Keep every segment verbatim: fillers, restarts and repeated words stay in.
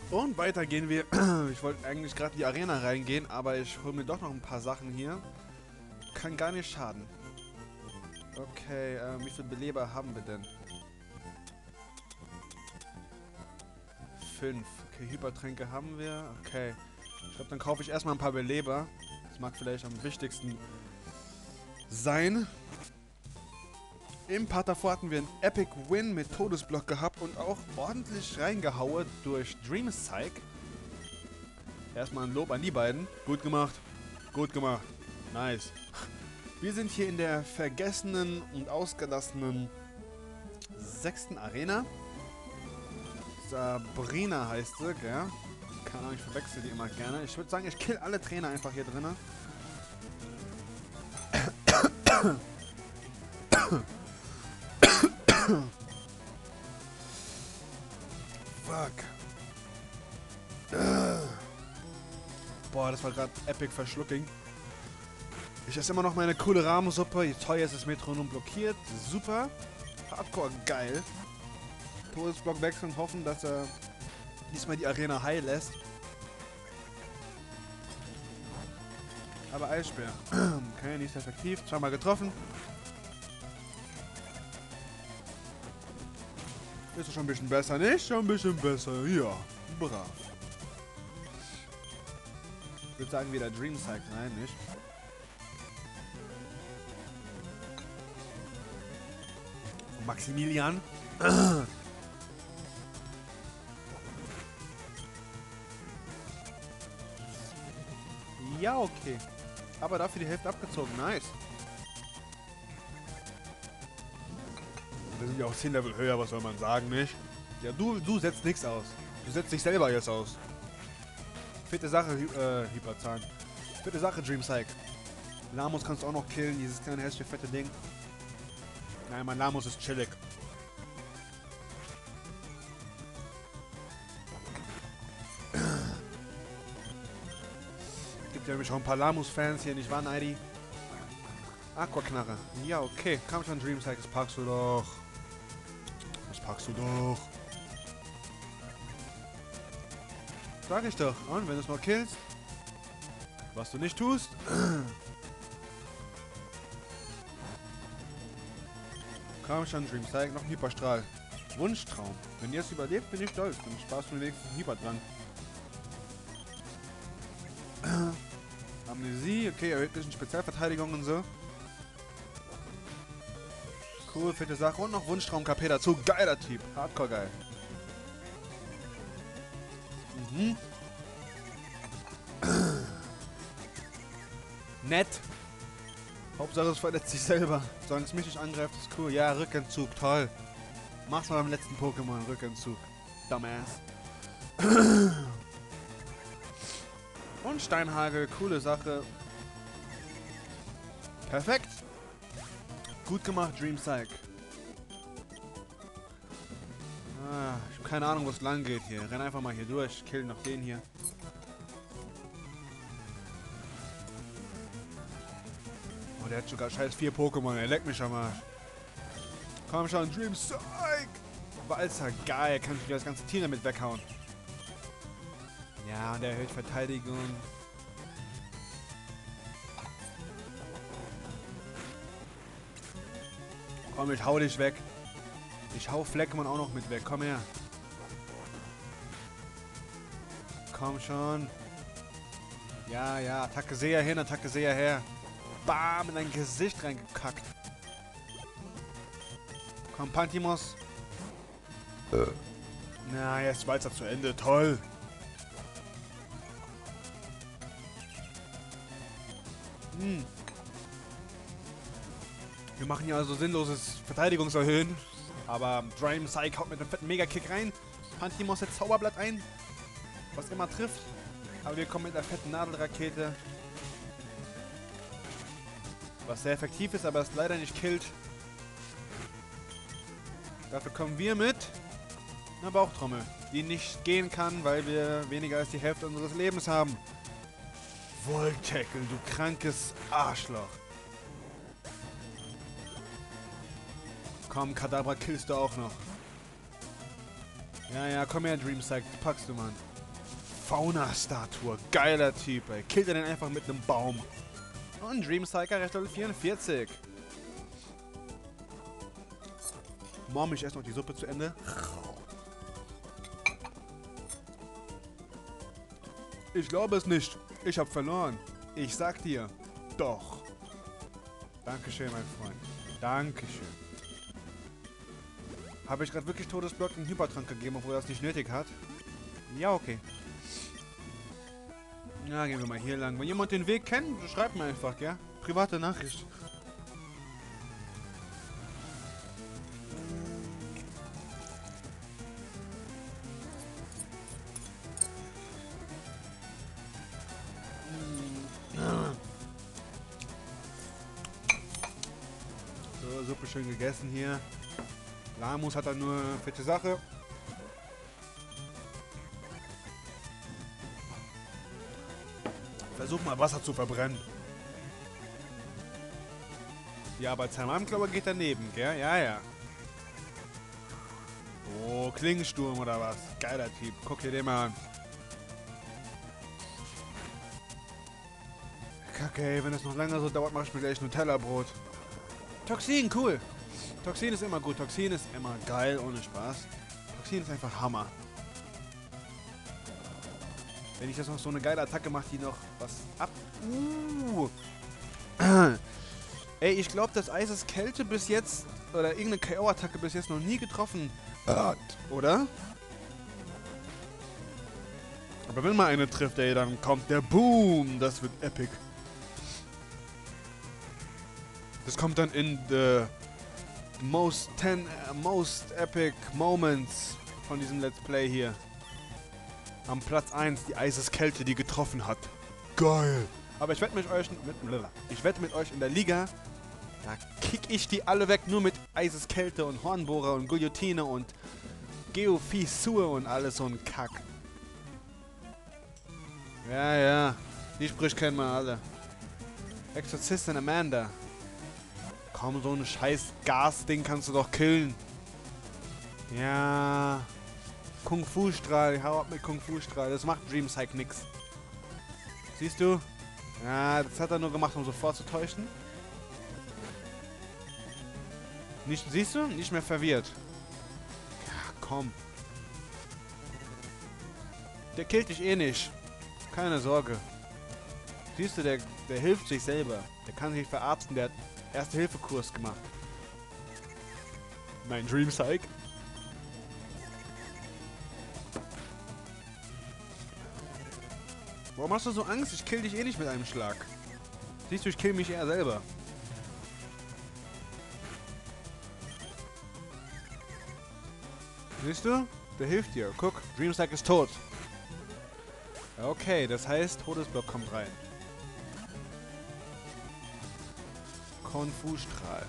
Und weiter gehen wir. Ich wollte eigentlich gerade in die Arena reingehen, aber ich hole mir doch noch ein paar Sachen hier. Kann gar nicht schaden. Okay, äh, wie viele Beleber haben wir denn? Fünf. Okay, Hypertränke haben wir. Okay. Ich glaube, dann kaufe ich erstmal ein paar Beleber. Das mag vielleicht am wichtigsten sein. Im Part davor hatten wir einen Epic Win mit Todesblock gehabt und auch ordentlich reingehauen durch Dream Psych. Erstmal ein Lob an die beiden. Gut gemacht. Gut gemacht. Nice. Wir sind hier in der vergessenen und ausgelassenen sechsten Arena. Sabrina heißt sie, gell? Keine Ahnung, ich verwechsel die immer gerne. Ich würde sagen, ich kill alle Trainer einfach hier drinnen. Fuck. Boah, das war gerade Epic Verschlucking. Ich esse immer noch meine coole Rahmensuppe. Je teuer ist das Metronom blockiert. Super. Hardcore geil. Todesblock wechseln und hoffen, dass er diesmal die Arena heil lässt. Aber Eisbär. Okay, nicht effektiv. Zweimal getroffen. Ist schon ein bisschen besser, nicht? Schon ein bisschen besser. Ja, brav. Ich würde sagen, wieder Dream Psych rein, nicht? Maximilian. Ja, okay. Aber dafür die Hälfte abgezogen. Nice. Wir sind ja auch zehn Level höher, was soll man sagen, nicht? Ja, du, du setzt nichts aus. Du setzt dich selber jetzt aus. Vierte Sache, äh, Hyperzahn. Vierte Sache, Dream Psych. Lamus kannst du auch noch killen, dieses kleine hässliche fette Ding. Nein, mein Lamus ist chillig. Gibt ja nämlich auch ein paar Lamus-Fans hier, nicht wahr, Neidi? Aquaknarre. Ja, okay. Komm schon, Dream Psych, das packst du doch. Das packst du doch. Sag ich doch. Und wenn du es mal killst, was du nicht tust. Komm schon, Dream Psych, noch ein Hyperstrahl. Wunschtraum. Wenn ihr es überlebt, bin ich stolz. Dann sparst du mir wenigstens einen Hyper dran. Amnesie, okay, erhöht ein bisschen Spezialverteidigung und so. Cool, fette Sache. Und noch Wunschtraum K P dazu. Geiler Typ. Hardcore geil. Mhm. Nett. Hauptsache es verletzt sich selber. Solange es mich nicht angreift, ist cool. Ja, Rückentzug, toll. Mach's mal beim letzten Pokémon, Rückentzug. Dumbass. Und Steinhagel, coole Sache. Perfekt. Gut gemacht, Dream Psych. Ah, ich habe keine Ahnung, wo es lang geht hier. Renn einfach mal hier durch. Kill noch den hier. Oh, der hat sogar scheiß vier Pokémon. Er leckt mich am Arsch. Komm schon, Dream Psych. Walzer, geil. Kann ich wieder das ganze Tier damit weghauen. Ja, und er erhöht Verteidigung. Komm, ich hau dich weg. Ich hau Fleckmann auch noch mit weg. Komm her. Komm schon. Ja, ja. Attacke sehr hin, Attacke sehr her. Bam, in dein Gesicht reingekackt. Komm, Pantimos. Äh. Na, jetzt war es zu Ende. Toll. Hm. Wir machen ja also sinnloses Verteidigungserhöhen. Aber Dream Psych haut mit einem fetten Mega-Kick rein. Pantimos setzt Zauberblatt ein. Was immer trifft. Aber wir kommen mit einer fetten Nadelrakete. Was sehr effektiv ist, aber es leider nicht killt. Dafür kommen wir mit einer Bauchtrommel, die nicht gehen kann, weil wir weniger als die Hälfte unseres Lebens haben. Voltackle, du krankes Arschloch. Komm, Kadabra killst du auch noch. Ja, ja, komm her, Dream Psych, das packst du, Mann. Fauna-Statue. Geiler Typ, ey. Killt er den einfach mit einem Baum. Und Dream Cycle Level vierundvierzig. Mom, ich esse noch die Suppe zu Ende. Ich glaube es nicht. Ich habe verloren. Ich sag dir. Doch. Dankeschön, mein Freund. Dankeschön. Habe ich gerade wirklich Todesblock einen Hypertrank gegeben, obwohl er das nicht nötig hat? Ja, okay. Ja, gehen wir mal hier lang. Wenn jemand den Weg kennt, schreibt mir einfach, gell? Private Nachricht. So, Suppe schön gegessen hier. Lamus hat dann nur fette Sache. Versuch mal Wasser zu verbrennen. Die Arbeitszeit glaube geht daneben, gell? Ja, ja. Oh, Klingensturm oder was? Geiler Typ. Guck dir den mal an. Kacke, ey, wenn es noch länger so dauert, mach ich mir gleich Nutella-Brot. Toxin, cool. Toxin ist immer gut. Toxin ist immer geil, ohne Spaß. Toxin ist einfach Hammer. Wenn ich das noch so eine geile Attacke mache, die noch was ab... Uh. Ey, ich glaube, dass Eises Kälte bis jetzt, oder irgendeine K O-Attacke bis jetzt noch nie getroffen hat, oder? Aber wenn mal eine trifft, ey, dann kommt der Boom. Das wird epic. Das kommt dann in the most ten, uh, most epic moments von diesem Let's Play hier. Am Platz eins die Eiseskälte, die getroffen hat. Geil. Aber ich wette mit euch, mit, ich wette mit euch in der Liga, da kick ich die alle weg, nur mit Eiseskälte und Hornbohrer und Guillotine und Geofissur und alles so ein Kack. Ja, ja. Die Sprüche kennen wir alle. Exorzistin Amanda. Komm, so ein scheiß Gasding kannst du doch killen. Ja. Kung-Fu-Strahl, hau ab mit Kung-Fu-Strahl. Das macht Dream Cycle nix. Siehst du? Ja, das hat er nur gemacht, um sofort zu täuschen. Nicht, siehst du? Nicht mehr verwirrt. Ja, komm. Der killt dich eh nicht. Keine Sorge. Siehst du, der, der hilft sich selber. Der kann sich verarzten, der hat Erste-Hilfe-Kurs gemacht. Mein Dream Cycle. Warum hast du so Angst? Ich kill dich eh nicht mit einem Schlag. Siehst du, ich kill mich eher selber. Siehst du? Der hilft dir. Guck, Dream Cycle ist tot. Okay, das heißt, Todesblock kommt rein. Kung-Fu-Strahl.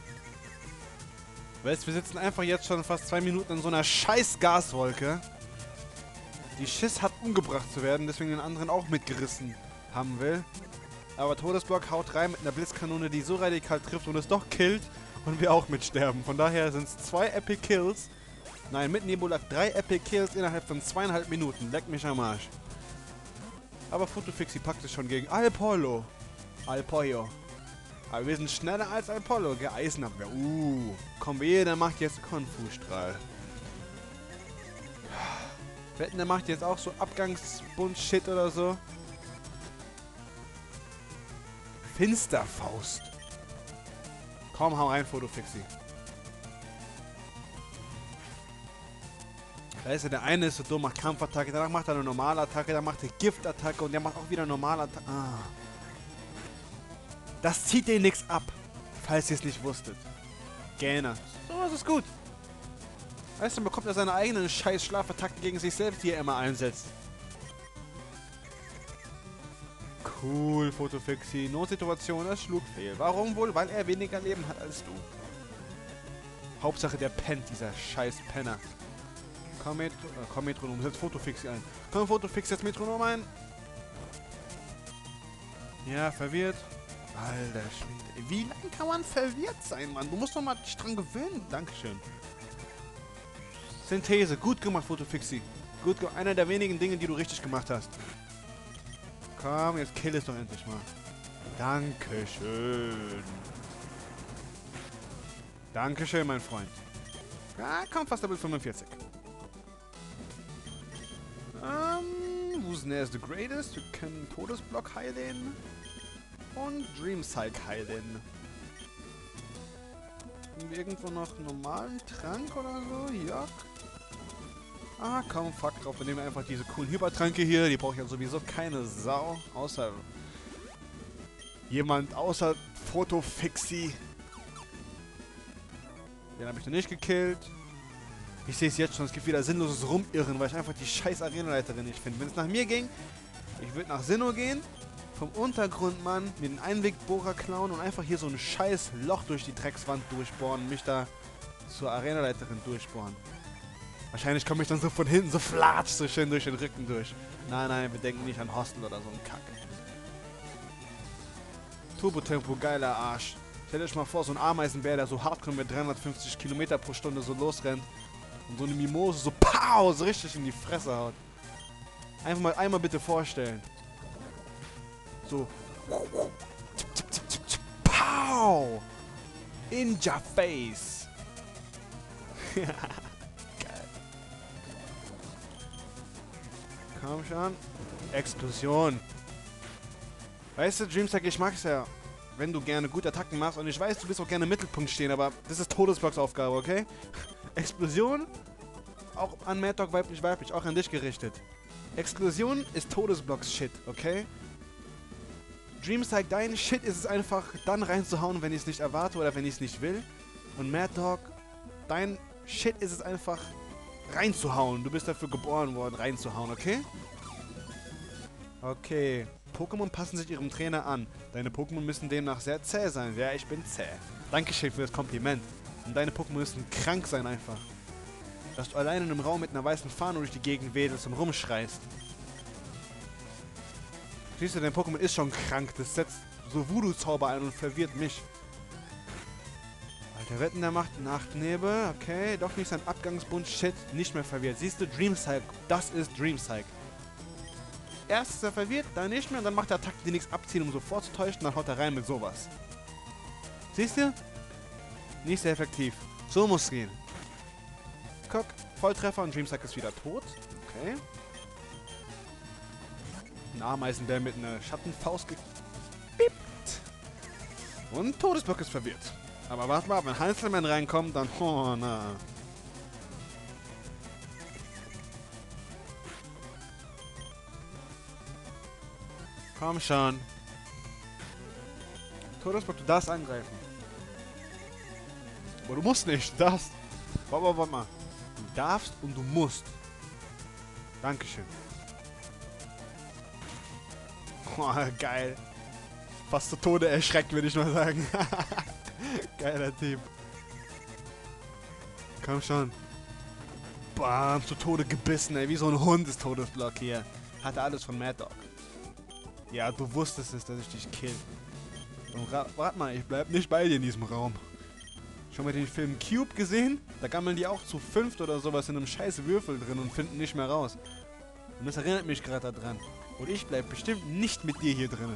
Weißt, wir sitzen einfach jetzt schon fast zwei Minuten in so einer scheiß Gaswolke. Die Schiss hat, umgebracht zu werden, deswegen den anderen auch mitgerissen haben will. Aber Todesblock haut rein mit einer Blitzkanone, die so radikal trifft und es doch killt und wir auch mitsterben. Von daher sind es zwei Epic Kills. Nein, mit Nebulak drei Epic Kills innerhalb von zweieinhalb Minuten. Leck mich am Arsch. Aber Fotofixi packt es schon gegen Alpollo. Alpollo. Aber wir sind schneller als Alpollo. Gell, Eisenabwehr. Uh. Komm, jeder macht jetzt Kung-Fu-Strahl. Wetten, der macht jetzt auch so Abgangsbullshit oder so. Finsterfaust. Komm, hau rein, Fotofixi. Da ist ja der eine ist so dumm, macht Kampfattacke, danach macht er eine normale Attacke, dann macht er Giftattacke und der macht auch wieder eine normale Attacke. Ah. Das zieht den nix ab, falls ihr es nicht wusstet. Gähner. So ist es gut. Weißt du, dann bekommt er seine eigenen scheiß Schlafattacken gegen sich selbst, die er immer einsetzt. Cool, Fotofixi. Notsituation, es schlug fehl. Warum wohl? Weil er weniger Leben hat als du. Hauptsache der pennt, dieser scheiß Penner. Komm, Metro äh, komm Metronom, setz Fotofixi ein. Komm, Fotofixi, setz Metronom ein. Ja, verwirrt. Alter Schwede. Wie lange kann man verwirrt sein, Mann? Du musst doch mal dich dran gewöhnen. Dankeschön. Synthese, gut gemacht, Fotofixi. Gut, einer der wenigen Dinge, die du richtig gemacht hast. Komm, jetzt kill es doch endlich mal. Dankeschön. Dankeschön, mein Freund. Ja, kommt fast Level fünfundvierzig. Ähm, who's next the greatest? Wir können Todesblock heilen. Und Dream Psych heilen. Haben wir irgendwo noch einen normalen Trank oder so? Ja. Ah, komm, fuck drauf. Wir nehmen einfach diese coolen Hypertränke hier. Die braucht ja sowieso keine Sau. Außer jemand, außer Fotofixi. Den habe ich noch nicht gekillt. Ich sehe es jetzt schon. Es gibt wieder sinnloses Rumirren, weil ich einfach die scheiß Arenaleiterin nicht finde. Wenn es nach mir ging, ich würde nach Sinnoh gehen, vom Untergrundmann mir den Einwegbohrer klauen und einfach hier so ein scheiß Loch durch die Dreckswand durchbohren und mich da zur Arenaleiterin durchbohren. Wahrscheinlich komme ich dann so von hinten so flatsch so schön durch den Rücken durch. Nein, nein, wir denken nicht an Hostel oder so einen Kack. Turbotempo, geiler Arsch. Stellt euch mal vor, so ein Ameisenbär, der so hardcore mit dreihundertfünfzig Kilometer pro Stunde so losrennt und so eine Mimose so pow, so richtig in die Fresse haut. Einfach mal einmal bitte vorstellen. So. Pow! In your face! Geil. Komm schon. Explosion. Weißt du, Dreamstack, ich mag's ja, wenn du gerne gute Attacken machst. Und ich weiß, du willst auch gerne im Mittelpunkt stehen, aber das ist Todesblocks Aufgabe, okay? Explosion, auch an Mad Dog weiblich, weiblich, auch an dich gerichtet. Explosion ist Todesblocks Shit, okay? Dreamstack, dein Shit ist es einfach, dann reinzuhauen, wenn ich es nicht erwarte oder wenn ich es nicht will. Und Mad Dog, dein Shit ist es einfach, reinzuhauen. Du bist dafür geboren worden, reinzuhauen, okay? Okay. Pokémon passen sich ihrem Trainer an. Deine Pokémon müssen demnach sehr zäh sein. Ja, ich bin zäh. Dankeschön für das Kompliment. Und deine Pokémon müssen krank sein einfach. Dass du alleine in einem Raum mit einer weißen Fahne durch die Gegend wedelst und rumschreist. Siehst du, dein Pokémon ist schon krank. Das setzt so Voodoo-Zauber ein und verwirrt mich. Alter, Wetten, der macht Nachtnebel. Okay, doch nicht sein Abgangsbund. Shit, nicht mehr verwirrt. Siehst du, Dreamcycle. Das ist Dreamcycle. Erst ist er verwirrt, dann nicht mehr. Und dann macht er Attacken, die nichts abziehen, um so vorzutäuschen. Dann haut er rein mit sowas. Siehst du? Nicht sehr effektiv. So muss es gehen. Guck, Volltreffer und Dreamcycle ist wieder tot. Okay. Ein Ameisenbär mit einer Schattenfaust gepippt. Und Todesblock ist verwirrt. Aber warte mal, wenn Heiselmann reinkommt, dann... Oh, na. Komm schon. Todesblock, du darfst angreifen. Aber du musst nicht, du darfst. Warte mal, warte mal. Du darfst und du musst. Dankeschön. Oh, geil. Fast zu Tode erschreckt, würde ich mal sagen. Geiler Typ. Komm schon. Bam, zu Tode gebissen, ey. Wie so ein Hund ist Todesblock hier. Hatte alles von Mad Dog. Ja, du wusstest es, dass ich dich kill. Und warte mal, ich bleib nicht bei dir in diesem Raum. Schon mal den Film Cube gesehen? Da gammeln die auch zu fünft oder sowas in einem scheiß Würfel drin und finden nicht mehr raus. Und das erinnert mich gerade daran. Und ich bleib bestimmt nicht mit dir hier drin.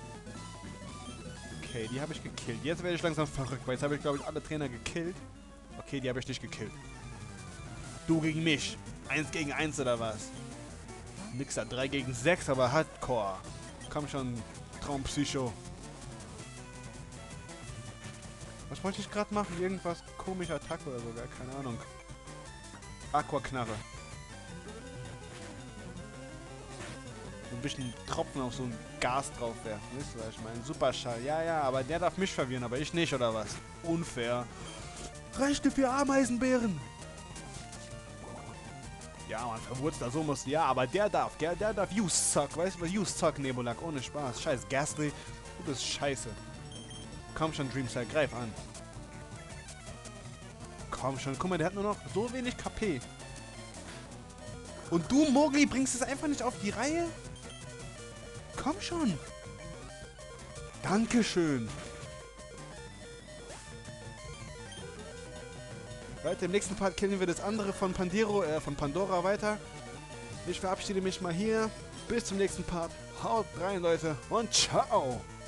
Okay, die habe ich gekillt. Jetzt werde ich langsam verrückt, weil jetzt habe ich, glaube ich, alle Trainer gekillt. Okay, die habe ich nicht gekillt. Du gegen mich. Eins gegen eins oder was? Nixer, drei gegen sechs, aber Hardcore. Komm schon, Traumpsycho. Was wollte ich gerade machen? Irgendwas komischer Attacke oder sogar, keine Ahnung. Aquaknarre. So ein bisschen Tropfen auf so ein Gas drauf werfen. Wisst ihr, was ich meine? Superschall. Ja, ja, aber der darf mich verwirren, aber ich nicht, oder was? Unfair. Rechte für Ameisenbären. Ja, man, verwurzelt so muss. Ja, aber der darf, der, der darf Use Suck. Weißt du was? Use Suck, Nebulak. Ohne Spaß. Scheiß Gastly. Du bist scheiße. Komm schon, Dreamcycle, greif an. Komm schon, guck mal, der hat nur noch so wenig K P. Und du, Mogli, bringst es einfach nicht auf die Reihe? Komm schon. Dankeschön. Leute, im nächsten Part killen wir das andere von Pandero, äh, von Pandora weiter. Ich verabschiede mich mal hier. Bis zum nächsten Part. Haut rein, Leute. Und ciao.